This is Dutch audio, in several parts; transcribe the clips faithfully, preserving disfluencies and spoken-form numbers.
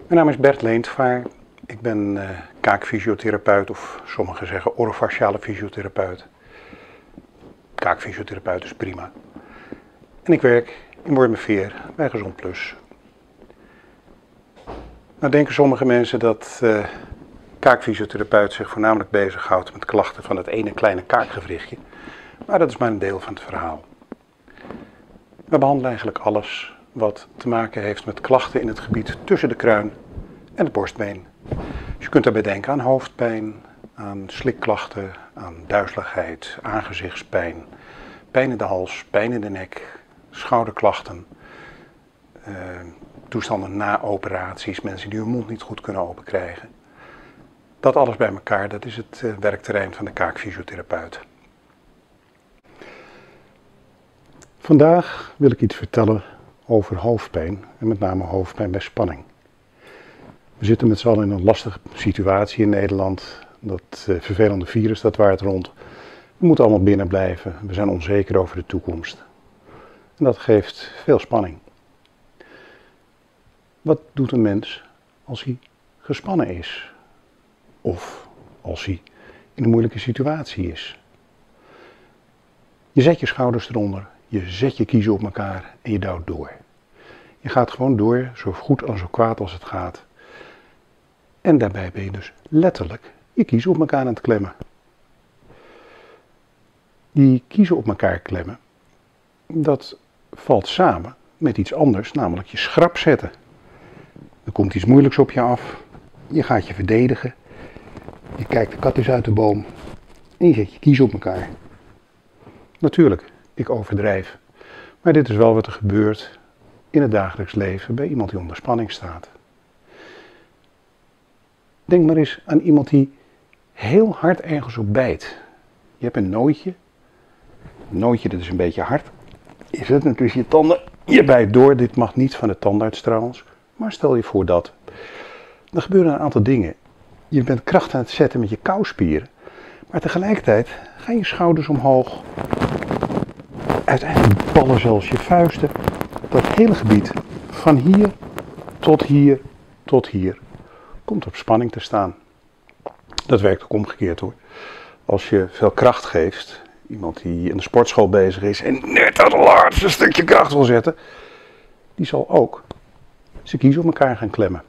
Mijn naam is Bert Leentvaar. Ik ben uh, kaakfysiotherapeut, of sommigen zeggen orofasciale fysiotherapeut. Kaakfysiotherapeut is prima. En ik werk in Wormerveer bij Gezond Plus. Nou denken sommige mensen dat uh, kaakfysiotherapeut zich voornamelijk bezighoudt met klachten van het ene kleine kaakgewrichtje. Maar dat is maar een deel van het verhaal. We behandelen eigenlijk alles wat te maken heeft met klachten in het gebied tussen de kruin en het borstbeen. Dus je kunt daarbij denken aan hoofdpijn, aan slikklachten, aan duizeligheid, aangezichtspijn, pijn in de hals, pijn in de nek, schouderklachten, uh, toestanden na operaties, mensen die hun mond niet goed kunnen openkrijgen. Dat alles bij elkaar, dat is het uh, werkterrein van de kaakfysiotherapeut. Vandaag wil ik iets vertellen over hoofdpijn en met name hoofdpijn bij spanning. We zitten met z'n allen in een lastige situatie in Nederland. Dat uh, vervelende virus dat waart rond. We moeten allemaal binnen blijven. We zijn onzeker over de toekomst. En dat geeft veel spanning. Wat doet een mens als hij gespannen is? Of als hij in een moeilijke situatie is? Je zet je schouders eronder, je zet je kiezen op elkaar en je duwt door. Je gaat gewoon door, zo goed en zo kwaad als het gaat. En daarbij ben je dus letterlijk je kiezen op elkaar aan het klemmen. Die kiezen op elkaar klemmen, dat valt samen met iets anders, namelijk je schrap zetten. Er komt iets moeilijks op je af, je gaat je verdedigen, je kijkt de kat eens uit de boom en je zet je kiezen op elkaar. Natuurlijk, ik overdrijf, maar dit is wel wat er gebeurt in het dagelijks leven bij iemand die onder spanning staat. Denk maar eens aan iemand die heel hard ergens op bijt. Je hebt een nootje. Een nootje, dat is een beetje hard. Je zet hem tussen je tanden. Je bijt door. Dit mag niet van de tandarts trouwens. Maar stel je voor dat. Er gebeuren een aantal dingen. Je bent kracht aan het zetten met je kauwspieren. Maar tegelijkertijd gaan je schouders omhoog. Uiteindelijk ballen zelfs je vuisten. Dat hele gebied van hier tot hier tot hier komt op spanning te staan. Dat werkt ook omgekeerd hoor. Als je veel kracht geeft, iemand die in de sportschool bezig is en net dat laatste stukje kracht wil zetten, die zal ook zijn kiezen op elkaar gaan klemmen.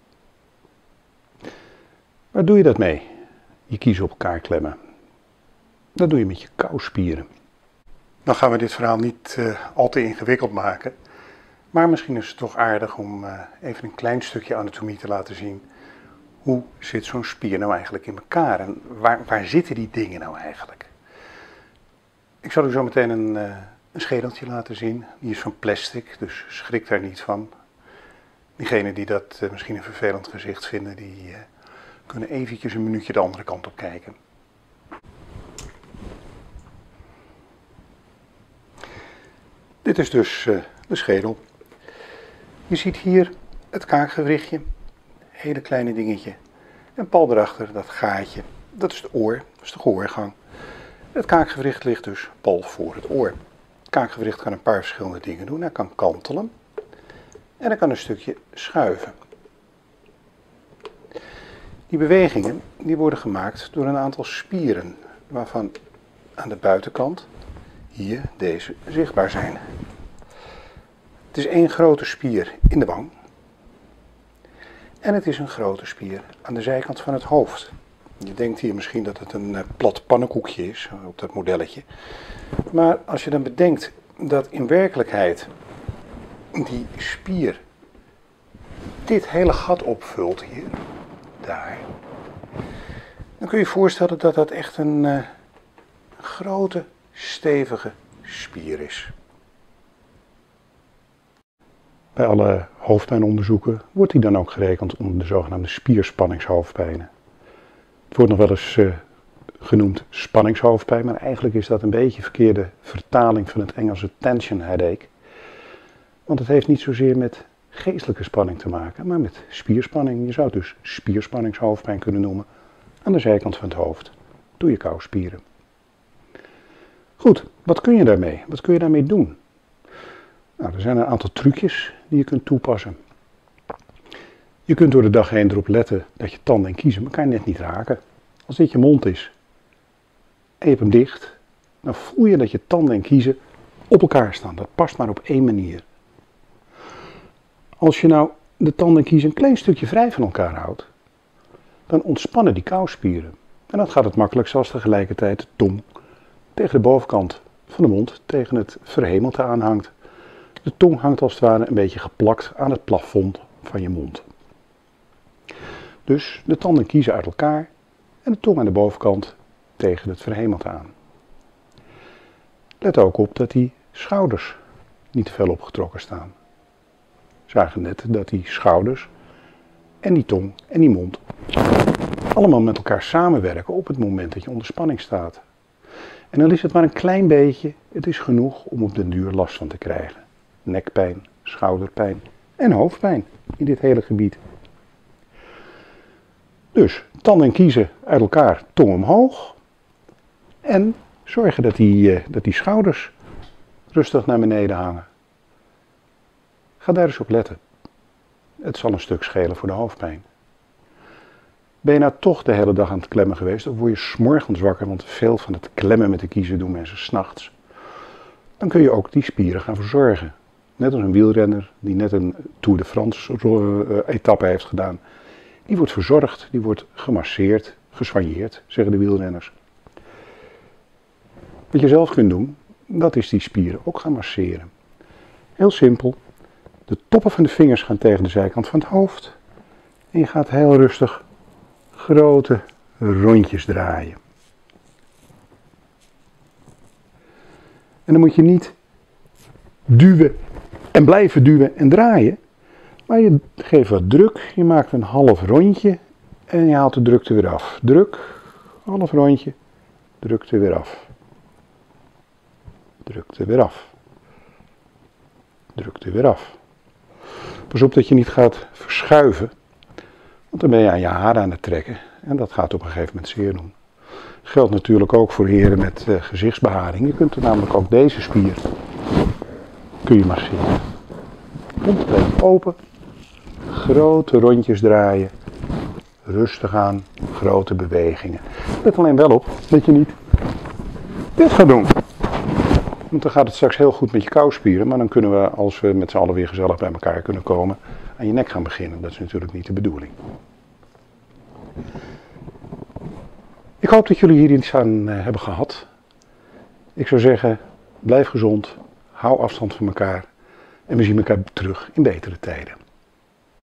Waar doe je dat mee? Je kiezen op elkaar klemmen. Dat doe je met je kauwspieren. Dan gaan we dit verhaal niet uh, al te ingewikkeld maken. Maar misschien is het toch aardig om uh, even een klein stukje anatomie te laten zien. Hoe zit zo'n spier nou eigenlijk in elkaar en waar, waar zitten die dingen nou eigenlijk? Ik zal u zo meteen een, uh, een schedeltje laten zien. Die is van plastic, dus schrik daar niet van. Diegenen die dat uh, misschien een vervelend gezicht vinden, die uh, kunnen eventjes een minuutje de andere kant op kijken. Dit is dus uh, de schedel. Je ziet hier het kaakgewrichtje. Hele kleine dingetje. En pal erachter, dat gaatje. Dat is het oor, dat is de gehoorgang. Het kaakgewricht ligt dus pal voor het oor. Het kaakgewricht kan een paar verschillende dingen doen. Hij kan kantelen. En hij kan een stukje schuiven. Die bewegingen die worden gemaakt door een aantal spieren. Waarvan aan de buitenkant hier deze zichtbaar zijn. Het is één grote spier in de wang. En het is een grote spier aan de zijkant van het hoofd. Je denkt hier misschien dat het een plat pannenkoekje is, op dat modelletje. Maar als je dan bedenkt dat in werkelijkheid die spier dit hele gat opvult hier, daar. Dan kun je je voorstellen dat dat echt een uh, grote, stevige spier is. Bij alle hoofdpijnonderzoeken wordt die dan ook gerekend onder de zogenaamde spierspanningshoofdpijnen. Het wordt nog wel eens uh, genoemd spanningshoofdpijn, maar eigenlijk is dat een beetje een verkeerde vertaling van het Engelse tension headache. Want het heeft niet zozeer met geestelijke spanning te maken, maar met spierspanning. Je zou het dus spierspanningshoofdpijn kunnen noemen aan de zijkant van het hoofd, door je kauwspieren. Goed, wat kun je daarmee? Wat kun je daarmee doen? Nou, er zijn een aantal trucjes die je kunt toepassen. Je kunt door de dag heen erop letten dat je tanden en kiezen elkaar net niet raken. Als dit je mond is en je hebt hem dicht, dan voel je dat je tanden en kiezen op elkaar staan. Dat past maar op één manier. Als je nou de tanden en kiezen een klein stukje vrij van elkaar houdt, dan ontspannen die kauwspieren. En dan gaat het makkelijk als tegelijkertijd de tong tegen de bovenkant van de mond, tegen het verhemelte aanhangt. De tong hangt als het ware een beetje geplakt aan het plafond van je mond. Dus de tanden kiezen uit elkaar en de tong aan de bovenkant tegen het verhemelte aan. Let ook op dat die schouders niet te veel opgetrokken staan. We zagen net dat die schouders en die tong en die mond allemaal met elkaar samenwerken op het moment dat je onder spanning staat. En dan is het maar een klein beetje, het is genoeg om op den duur last van te krijgen. Nekpijn, schouderpijn en hoofdpijn in dit hele gebied. Dus tanden en kiezen uit elkaar, tong omhoog. En zorgen dat die, dat die schouders rustig naar beneden hangen. Ga daar eens op letten. Het zal een stuk schelen voor de hoofdpijn. Ben je nou toch de hele dag aan het klemmen geweest, of word je 's morgens wakker, want veel van het klemmen met de kiezen doen mensen 's nachts. Dan kun je ook die spieren gaan verzorgen. Net als een wielrenner die net een Tour de France etappe heeft gedaan. Die wordt verzorgd, die wordt gemasseerd, gesoigneerd, zeggen de wielrenners. Wat je zelf kunt doen, dat is die spieren ook gaan masseren. Heel simpel. De toppen van de vingers gaan tegen de zijkant van het hoofd. En je gaat heel rustig grote rondjes draaien. En dan moet je niet duwen en blijven duwen en draaien. Maar je geeft wat druk, je maakt een half rondje en je haalt de drukte weer af. Druk, half rondje, drukte weer af. Drukte weer af. Drukte weer af. Pas op dat je niet gaat verschuiven, want dan ben je aan je haren aan het trekken en dat gaat op een gegeven moment zeer doen. Geldt natuurlijk ook voor heren met uh, gezichtsbeharing. Je kunt er namelijk ook deze spier kun je masseren. Mond even open, grote rondjes draaien, rustig aan, grote bewegingen. Let alleen wel op dat je niet dit gaat doen. Want dan gaat het straks heel goed met je kauwspieren, maar dan kunnen we, als we met z'n allen weer gezellig bij elkaar kunnen komen, aan je nek gaan beginnen. Dat is natuurlijk niet de bedoeling. Ik hoop dat jullie hier iets aan uh, hebben gehad. Ik zou zeggen, blijf gezond, hou afstand van elkaar en we zien elkaar terug in betere tijden.